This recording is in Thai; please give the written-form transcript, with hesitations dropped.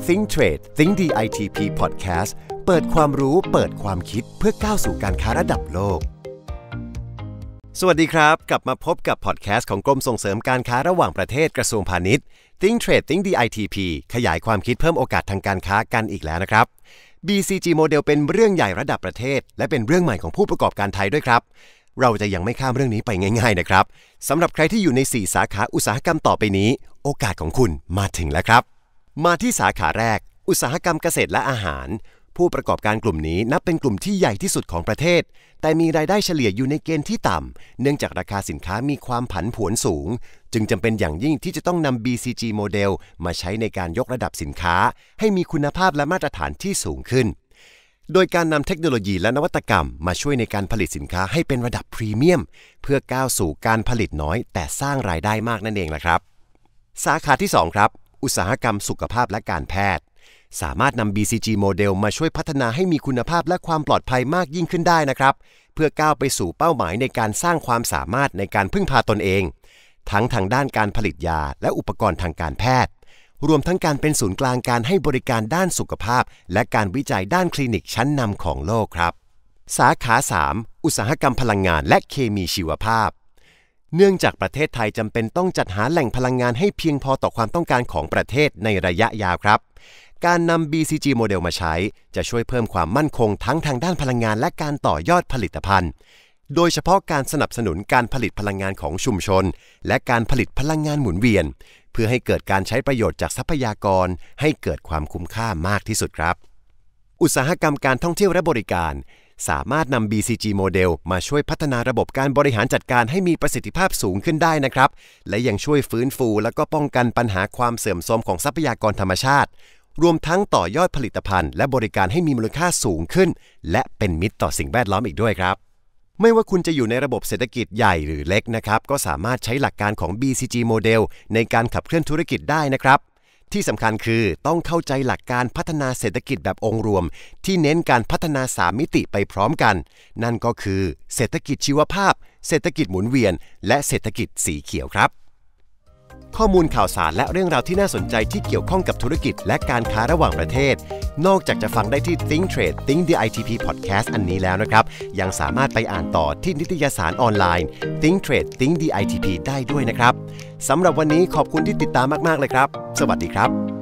Think Trade Think DITP Podcast เปิดความรู้เปิดความคิดเพื่อก้าวสู่การค้าระดับโลกสวัสดีครับกลับมาพบกับพอดแคสต์ของกรมส่งเสริมการค้าระหว่างประเทศกระทรวงพาณิชย์ Think Trade Think DITP ขยายความคิดเพิ่มโอกาสทางการค้ากันอีกแล้วนะครับ BCG โมเดลเป็นเรื่องใหญ่ระดับประเทศและเป็นเรื่องใหม่ของผู้ประกอบการไทยด้วยครับเราจะยังไม่ข้ามเรื่องนี้ไปง่ายๆนะครับสำหรับใครที่อยู่ใน4สาขาอุตสาหกรรมต่อไปนี้โอกาสของคุณมาถึงแล้วครับมาที่สาขาแรกอุตสาหกรรมเกษตรและอาหารผู้ประกอบการกลุ่มนี้นับเป็นกลุ่มที่ใหญ่ที่สุดของประเทศแต่มีรายได้เฉลี่ยอยู่ในเกณฑ์ที่ต่ำเนื่องจากราคาสินค้ามีความผันผวนสูงจึงจำเป็นอย่างยิ่งที่จะต้องนำ BCG โมเดลมาใช้ในการยกระดับสินค้าให้มีคุณภาพและมาตรฐานที่สูงขึ้นโดยการนำเทคโนโลยีและนวัตกรรมมาช่วยในการผลิตสินค้าให้เป็นระดับพรีเมียมเพื่อก้าวสู่การผลิตน้อยแต่สร้างรายได้มากนั่นเองล่ะครับสาขาที่2ครับอุตสาหกรรมสุขภาพและการแพทย์สามารถนำ BCG โมเดลมาช่วยพัฒนาให้มีคุณภาพและความปลอดภัยมากยิ่งขึ้นได้นะครับเพื่อก้าวไปสู่เป้าหมายในการสร้างความสามารถในการพึ่งพาตนเองทั้งทางด้านการผลิตยาและอุปกรณ์ทางการแพทย์รวมทั้งการเป็นศูนย์กลางการให้บริการด้านสุขภาพและการวิจัยด้านคลินิกชั้นนำของโลกครับสาขา3อุตสาหกรรมพลังงานและเคมีชีวภาพเนื่องจากประเทศไทยจำเป็นต้องจัดหาแหล่งพลังงานให้เพียงพอต่อความต้องการของประเทศในระยะยาวครับการนำ BCG โมเดลมาใช้จะช่วยเพิ่มความมั่นคงทั้งทางด้านพลังงานและการต่อยอดผลิตภัณฑ์โดยเฉพาะการสนับสนุนการผลิตพลังงานของชุมชนและการผลิตพลังงานหมุนเวียนเพื่อให้เกิดการใช้ประโยชน์จากทรัพยากรให้เกิดความคุ้มค่ามากที่สุดครับอุตสาหกรรมการท่องเที่ยวและบริการสามารถนำ BCG โมเดลมาช่วยพัฒนาระบบการบริหารจัดการให้มีประสิทธิภาพสูงขึ้นได้นะครับและยังช่วยฟื้นฟูและก็ป้องกันปัญหาความเสื่อมโทรมของทรัพยากรธรรมชาติรวมทั้งต่อยอดผลิตภัณฑ์และบริการให้มีมูลค่าสูงขึ้นและเป็นมิตรต่อสิ่งแวดล้อมอีกด้วยครับไม่ว่าคุณจะอยู่ในระบบเศรษฐกิจใหญ่หรือเล็กนะครับก็สามารถใช้หลักการของ BCG โมเดลในการขับเคลื่อนธุรกิจได้นะครับที่สำคัญคือต้องเข้าใจหลักการพัฒนาเศรษฐกิจแบบองค์รวมที่เน้นการพัฒนา3มิติไปพร้อมกันนั่นก็คือเศรษฐกิจชีวภาพเศรษฐกิจหมุนเวียนและเศรษฐกิจสีเขียวครับข้อมูลข่าวสารและเรื่องราวที่น่าสนใจที่เกี่ยวข้องกับธุรกิจและการค้าระหว่างประเทศนอกจากจะฟังได้ที่ Think Trade Think DITP Podcast อันนี้แล้วนะครับยังสามารถไปอ่านต่อที่นิตยสารออนไลน์ Think Trade Think DITP ได้ด้วยนะครับสำหรับวันนี้ขอบคุณที่ติดตามมากๆเลยครับสวัสดีครับ